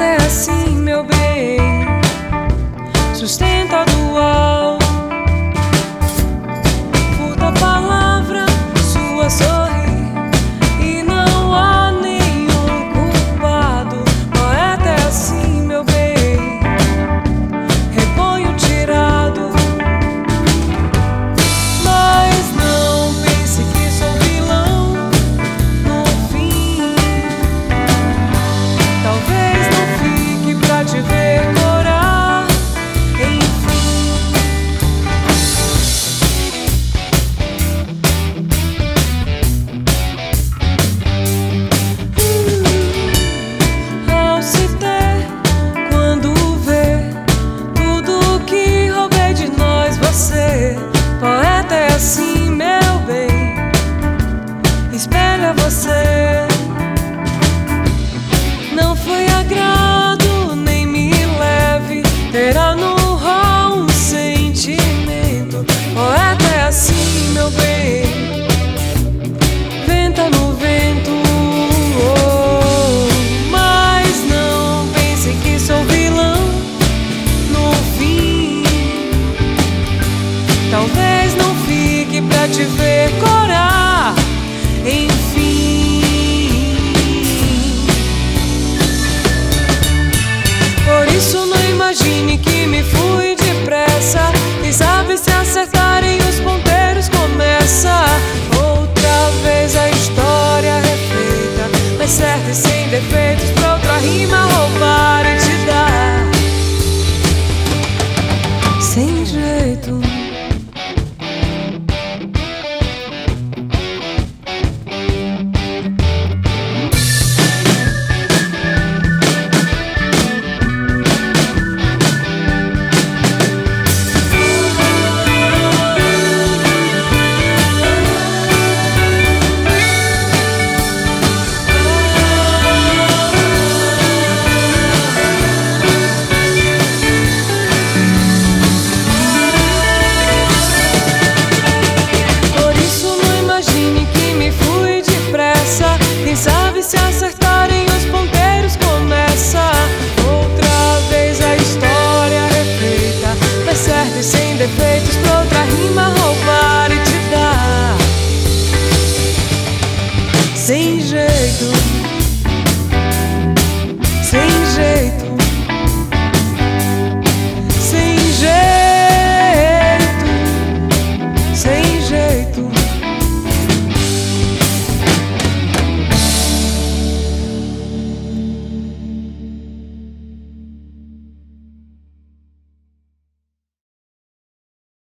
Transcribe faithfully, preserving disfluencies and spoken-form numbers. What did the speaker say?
Poeta é assim, meu bem, sustenta dual. Furta a palavra, sua sorri, e não há nenhum culpado. Poeta é assim, meu bem, repõe o tirado. Mas não pense que sou vilão no fim. Talvez não fique pra te ver corar, enfim. Uh, ao se ter, quando vê tudo que roubei de nós, você. Poeta é assim, meu bem, espelha você. Não foi agrado, nem me leve, terá no rol um sentimento. Poeta é assim, meu bem, venta no vento. Oh, mas não pense que sou vilão no fim. Talvez não fique pra te ver corar, enfim. Por isso não imagine que me fui depressa. Quem sabe se acertarem os ponteiros começa outra vez a história refeita, mas certa e sem defeitos, pra outra rima roubar.